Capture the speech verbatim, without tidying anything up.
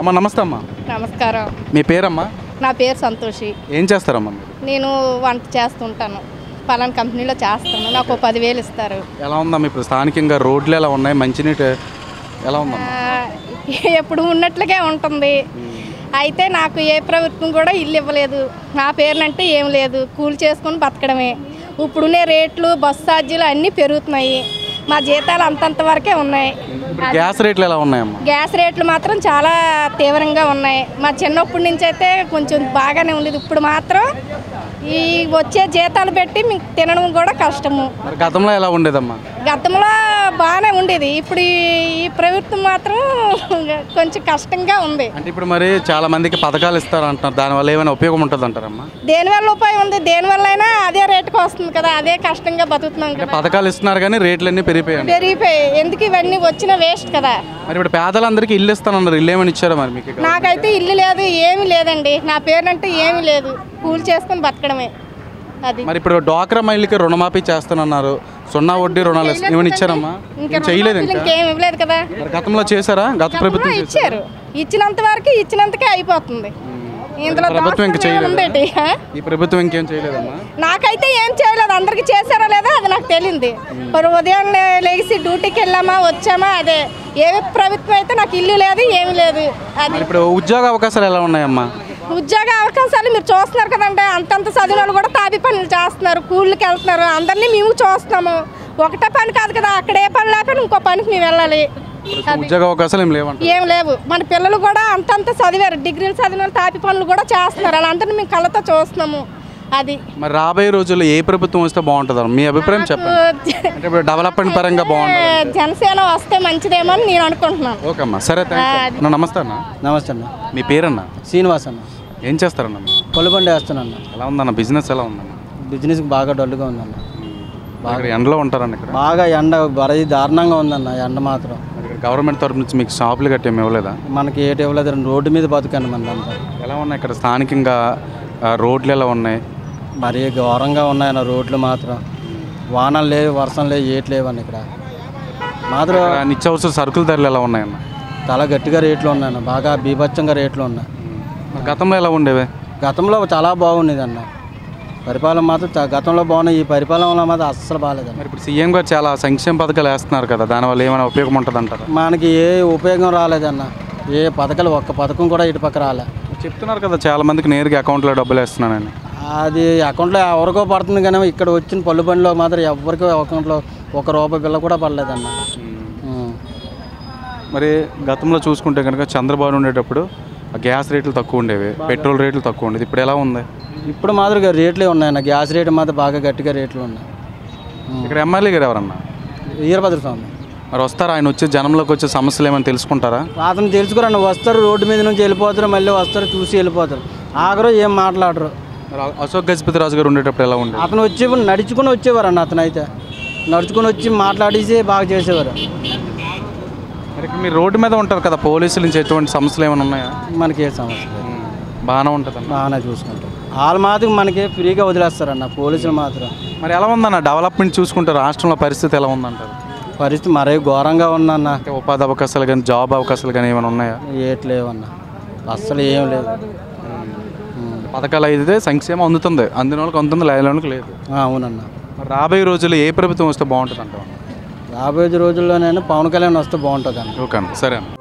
అమ్మ నమస్తే అమ్మా. నమస్కారం. మీ పేరమ్మా? నా పేరు సంతోషి. ఏం చేస్తారమ్మా? నేను వంట చేస్తుంటాను, పలానా కంపెనీలో చేస్తాను. నాకు ఓ పదివేలు ఇస్తారు. ఎలా ఉందమ్మా ఇప్పుడు స్థానికంగా రోడ్లు ఎలా ఉన్నాయి, మంచినీటి ఎలా ఉందమ్మా? ఎప్పుడు ఉన్నట్లుగా ఉంటుంది. అయితే నాకు ఏ ప్రభుత్వం కూడా ఇల్లు ఇవ్వలేదు. నా పేరునంటే ఏం లేదు, కూలి చేసుకొని బతకడమే. ఇప్పుడునే రేట్లు, బస్సు ఛార్జీలు అన్నీ పెరుగుతున్నాయి. మా జీతాలు అంతంత వరకే ఉన్నాయి. గ్యాస్ రేట్లు ఎలా ఉన్నాయమ్మా? గ్యాస్ రేట్లు మాత్రం చాలా తీవ్రంగా ఉన్నాయి. మా చిన్నప్పటి నుంచి అయితే కొంచెం బాగానే ఉండేది. ఇప్పుడు మాత్రం ఈ వచ్చే జీతాలు పెట్టి మీకు తినడం కూడా కష్టము. గతంలో ఎలా ఉండేదమ్మా? గతంలో బాగానే ఉండేది. ఇప్పుడు ఈ ప్రభుత్వం మాత్రం కొంచెం కష్టంగా ఉంది. అంటే ఇప్పుడు మరి చాలా మందికి పథకాలు ఇస్తారు అంటున్నారు, దానివల్ల ఏమైనా ఉపయోగం ఉంటుంది అంటారమ్మా? దేనివల్ల ఉపయోగం ఉంది? దేనివల్ల అయినా అదే రేటుకి వస్తుంది కదా, అదే కష్టంగా బతుకుతున్నాం కదా. పథకాలు ఇస్తున్నారు కానీ రేట్లు అన్నీ పెరిగిపోయాయి పెరిగిపోయాయి ఎందుకు ఇవన్నీ వచ్చిన వేస్ట్ కదా. మరి ఇప్పుడు పేదలందరికీ ఇల్లు ఇస్తానన్నారు, ఇల్లు ఏమైనా ఇచ్చారా మరి మీకు? నాకైతే ఇల్లు లేదు, ఏమీ లేదండి. నా పేరునంటే ఏమీ లేదు, కూలి చేసుకొని బతకడమే. అది మరి ఇప్పుడు డ్వాక్రా మహిళకి రుణమాఫీ చేస్తానన్నారు, సున్నా వడ్డీ రుణాలు ఏమైనా ఇచ్చారమ్మా? చేయలేదు, ఇంకేం ఇవ్వలేదు కదా. గతంలో చేశారా? గత ప్రభుత్వం ఇచ్చారు, ఇచ్చినంత వరకు ఇచ్చినంతకే అయిపోతుంది. ఇందులో ప్రభుత్వం ఇంకా చేయలేదు. ఈ ప్రభుత్వం ఇంకేం చేయలేదమ్మా? నాకైతే ఏం చేయలేదు. అందరికి చేశారో లేదో అది నాకు తెలియంది. మరి ఉదయం లేచి డ్యూటీకి వెళ్ళామా వచ్చామా అదే. ఏ ప్రభుత్వం అయితే నాకు ఇల్లు లేదు, ఏమి లేదు. అది ఇప్పుడు ఉద్యోగ అవకాశాలు ఎలా ఉన్నాయమ్మా? ఉద్యోగ అవకాశాలు మీరు చూస్తున్నారు కదండి. అంతంత చదివిన వాళ్ళు కూడా తాపి పనులు చేస్తున్నారు, కూళ్ళకి వెళ్తున్నారు. అందరినీ మేము చూస్తున్నాము. ఒకటే పని కాదు కదా, అక్కడ ఏ పని లేకపోయినా ఇంకో పనికి మేము వెళ్ళాలి. ఉద్యోగ అవకాశాలు ఏం లేవు ఏం లేవు. మన పిల్లలు కూడా అంతంత చదివారు, డిగ్రీలు చదివిన తాపి పనులు కూడా చేస్తున్నారు. వాళ్ళందరినీ మేము కళ్ళతో చూస్తున్నాము. అది మరి రాబోయే రోజుల్లో ఏ ప్రభుత్వం వస్తే బాగుంటుంది మీ అభిప్రాయం చెప్పండి. అంటే ఇప్పుడు డెవలప్మెంట్ పరంగా బాగుంటుంది. జనసేన వస్తే మంచిదేమో అని నేను అనుకుంటున్నాను. ఓకే అమ్మా, సరే అన్న. నమస్తే అన్న. నమస్తే అన్న. మీ పేరన్నా? శ్రీనివాస్ అన్న. ఏం చేస్తారన్న? కొలుబండి వేస్తానన్న. ఎలా ఉందన్న బిజినెస్? ఎలా ఉందన్న బిజినెస్? బాగా డల్గా ఉందన్న. బాగా ఎండలో ఉంటారన్న ఇక్కడ? బాగా ఎండ వరది దారుణంగా ఉందన్న. ఎండ మాత్రం గవర్నమెంట్ తరఫు నుంచి మీకు షాపులు గట్టి ఏమి ఇవ్వలేదా? మనకి ఏటి ఇవ్వలేదు. రోడ్డు మీద బతుకండి మనదంతా. ఎలా ఉన్నాయి ఇక్కడ స్థానికంగా రోడ్లు ఎలా ఉన్నాయి? మరీ ఘోరంగా ఉన్నాయన్న రోడ్లు మాత్రం. వానలు లేవు, వర్షం లేవు, ఏటి లేవన్న ఇక్కడ మాత్రం. నిత్యావసర సరుకుల ధరలు ఎలా ఉన్నాయన్న? చాలా గట్టిగా రేట్లు ఉన్నాయన్న, బాగా బీభత్సంగా రేట్లు ఉన్నాయి. గతంలో ఎలా ఉండేవి? గతంలో చాలా బాగుండేది అన్న. పరిపాలన మాత్రం గతంలో బాగున్నాయి, ఈ పరిపాలన మాత్రం అస్సలు బాగాలేదు. మరి ఇప్పుడు సీఎం గారు చాలా సంక్షేమ పథకాలు వేస్తున్నారు కదా, దానివల్ల ఏమైనా ఉపయోగం ఉంటుంది అంటారు? మనకి ఏ ఉపయోగం రాలేదన్న. ఏ పథకాలు, ఒక్క పథకం కూడా ఇటు పక్క రాలే. చెప్తున్నారు కదా చాలా మందికి నేరుగా అకౌంట్లో డబ్బులు వేస్తున్నానని. అది అకౌంట్లో ఎవరికో పడుతుంది కానీ ఇక్కడ వచ్చిన పళ్ళు బండిలో మాత్రం ఎవరికో అకౌంట్లో ఒక రూపాయి బిల్ల కూడా పడలేదన్న. మరి గతంలో చూసుకుంటే కనుక చంద్రబాబు ఉండేటప్పుడు గ్యాస్ రేట్లు తక్కువ ఉండేవి, పెట్రోల్ రేట్లు తక్కువ ఉండేది. ఇప్పుడు ఎలా ఉంది? ఇప్పుడు మాదిరిగా రేట్లే ఉన్నాయన్న. గ్యాస్ రేటు మాత్రం బాగా గట్టిగా రేట్లు ఉన్నాయి. ఇక్కడ ఎమ్మెల్యే గారు ఎవరన్నా? వీరభద్ర స్వామి. మరి వస్తారా? ఆయన వచ్చే జనంలోకి వచ్చే సమస్యలు ఏమైనా తెలుసుకుంటారా? అతను తెలుసుకురన్న. వస్తారు, రోడ్డు మీద నుంచి వెళ్ళిపోతారు, మళ్ళీ వస్తారు, చూసి వెళ్ళిపోతారు. ఆగరు, ఏం మాట్లాడరు. అశోక్ గజపతి రాజు గారు ఉండేటప్పుడు ఎలా ఉండేది? అతను వచ్చి నడుచుకుని వచ్చేవారు అన్న. అతను అయితే నడుచుకుని వచ్చి మాట్లాడేసి బాగా చేసేవారు. మరి మీరు రోడ్డు మీద ఉంటారు కదా, పోలీసుల నుంచి ఎటువంటి సమస్యలు ఏమైనా ఉన్నాయా? మనకి ఏ సమస్య లేదు, బాగానే ఉంటుంది. బాగానే చూసుకుంటారు. వాళ్ళు మాత్రం మనకి ఫ్రీగా వదిలేస్తారన్న, పోలీసులు మాత్రం. మరి ఎలా ఉందన్న డెవలప్మెంట్ చూసుకుంటారు? రాష్ట్రంలో పరిస్థితి ఎలా ఉందంటారు? పరిస్థితి మరీ ఘోరంగా ఉందన్న. ఉపాధి అవకాశాలు కానీ, జాబ్ అవకాశాలు కానీ ఏమైనా ఉన్నాయా? ఏటి లేవన్న, అస్సలు ఏం లేదు. పథకాలు అయితే సంక్షేమం అందుతుంది, అందిన వాళ్ళకి అందుతుంది, లేని వాళ్ళకి లేదు. అవునన్న. మరి రాబోయే రోజుల్లో ఏ ప్రభుత్వం వస్తే బాగుంటుంది అంటారు? రాబోయే రోజుల్లోనైనా పవన్ కళ్యాణ్ వస్తే బాగుంటుంది అన్న. ఓకే అన్న, సరే అన్న.